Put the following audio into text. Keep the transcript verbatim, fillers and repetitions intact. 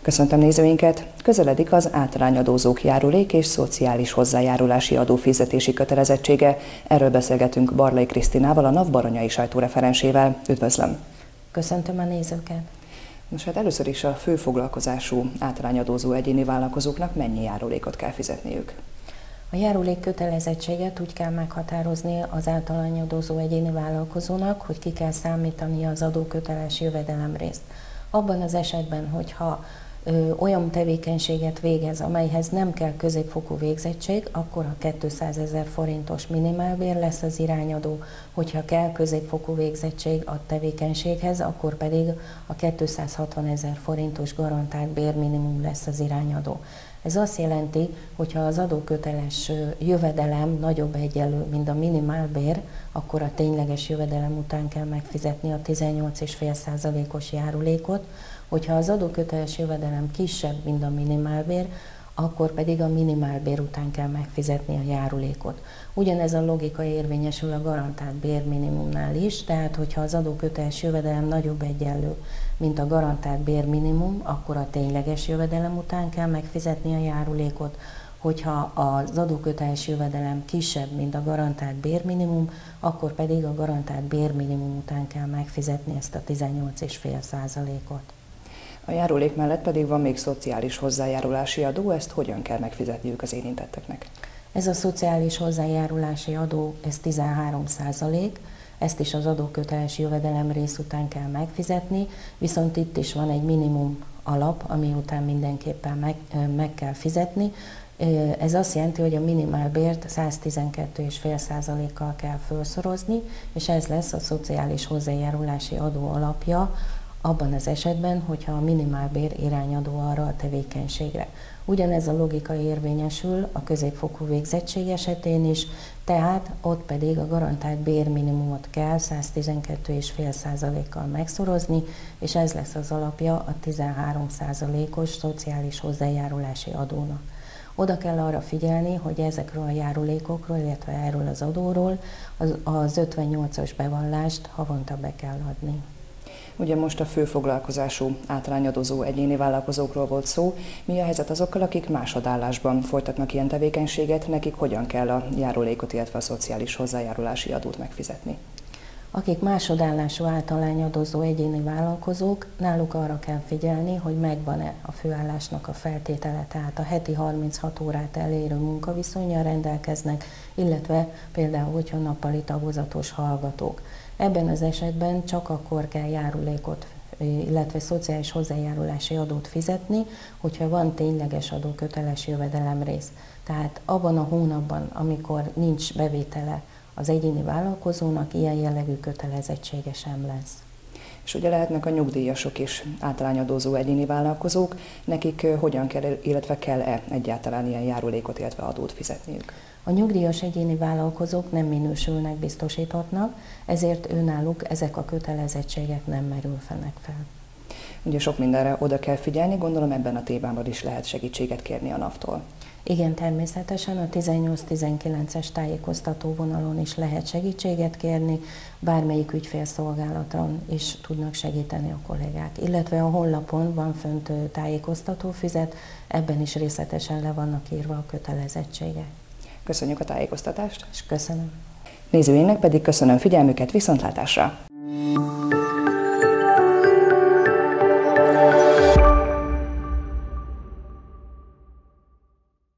Köszöntöm nézőinket! Közeledik az általányadózók járulék és szociális hozzájárulási adófizetési kötelezettsége. Erről beszélgetünk Barlay Krisztinával, a NAV baranyai sajtóreferensével. Üdvözlöm! Köszöntöm a nézőket! Nos, hát először is a főfoglalkozású általányadózó egyéni vállalkozóknak mennyi járulékot kell fizetniük? A járulék kötelezettséget úgy kell meghatározni az általányadózó egyéni vállalkozónak, hogy ki kell számítani az adóköteles jövedelemrészt. Abban az esetben, hogyha ö, olyan tevékenységet végez, amelyhez nem kell középfokú végzettség, akkor a kétszázezer forintos minimálbér lesz az irányadó, hogyha kell középfokú végzettség a tevékenységhez, akkor pedig a kétszázhatvanezer forintos garantált bérminimum lesz az irányadó. Ez azt jelenti, hogyha az adóköteles jövedelem nagyobb egyenlő, mint a minimálbér, akkor a tényleges jövedelem után kell megfizetni a tizennyolc egész öt százalékos járulékot, hogyha az adóköteles jövedelem kisebb, mint a minimálbér, akkor pedig a minimálbér után kell megfizetni a járulékot. Ugyanez a logika érvényesül a garantált bérminimumnál is, tehát hogyha az adóköteles jövedelem nagyobb egyenlő, mint a garantált bérminimum, akkor a tényleges jövedelem után kell megfizetni a járulékot. Hogyha az adóköteles jövedelem kisebb, mint a garantált bérminimum, akkor pedig a garantált bérminimum után kell megfizetni ezt a tizennyolc egész öt százalékot. A járulék mellett pedig van még szociális hozzájárulási adó, ezt hogyan kell megfizetniük az érintetteknek? Ez a szociális hozzájárulási adó, ez tizenhárom százalék, ezt is az adóköteles jövedelem rész után kell megfizetni, viszont itt is van egy minimum alap, ami után mindenképpen meg, meg kell fizetni. Ez azt jelenti, hogy a minimálbért száztizenkettő egész öt százalékkal kell felszorozni, és ez lesz a szociális hozzájárulási adó alapja, abban az esetben, hogyha a minimálbér irányadó arra a tevékenységre. Ugyanez a logika érvényesül a középfokú végzettség esetén is, tehát ott pedig a garantált bérminimumot kell száztizenkettő egész öt százalékkal megszorozni, és ez lesz az alapja a tizenhárom százalékos szociális hozzájárulási adónak. Oda kell arra figyelni, hogy ezekről a járulékokról, illetve erről az adóról az, az ötvennyolcas bevallást havonta be kell adni. Ugye most a főfoglalkozású általányadózó egyéni vállalkozókról volt szó. Mi a helyzet azokkal, akik másodállásban folytatnak ilyen tevékenységet, nekik hogyan kell a járulékot, illetve a szociális hozzájárulási adót megfizetni? Akik másodállású általányadózó egyéni vállalkozók, náluk arra kell figyelni, hogy megvan-e a főállásnak a feltétele, tehát a heti harminchat órát elérő munkaviszonnyal rendelkeznek, illetve például, hogyha nappali tagozatos hallgatók. Ebben az esetben csak akkor kell járulékot, illetve szociális hozzájárulási adót fizetni, hogyha van tényleges adóköteles jövedelemrész. Tehát abban a hónapban, amikor nincs bevétele az egyéni vállalkozónak, ilyen jellegű kötelezettsége sem lesz. És ugye lehetnek a nyugdíjasok is általányadózó egyéni vállalkozók, nekik hogyan kell, illetve kell-e egyáltalán ilyen járulékot, illetve adót fizetniük? A nyugdíjas egyéni vállalkozók nem minősülnek biztosítottnak, ezért őnáluk ezek a kötelezettségek nem merülnek fel. Ugye sok mindenre oda kell figyelni, gondolom ebben a témában is lehet segítséget kérni a NAV-tól. Igen, természetesen a tizennyolc tizenkilences tájékoztató vonalon is lehet segítséget kérni, bármelyik ügyfélszolgálaton is tudnak segíteni a kollégák. Illetve a honlapon van fönt tájékoztatófüzet, ebben is részletesen le vannak írva a kötelezettségek. Köszönjük a tájékoztatást! És köszönöm! Nézőinknek pedig köszönöm figyelmüket, viszontlátásra!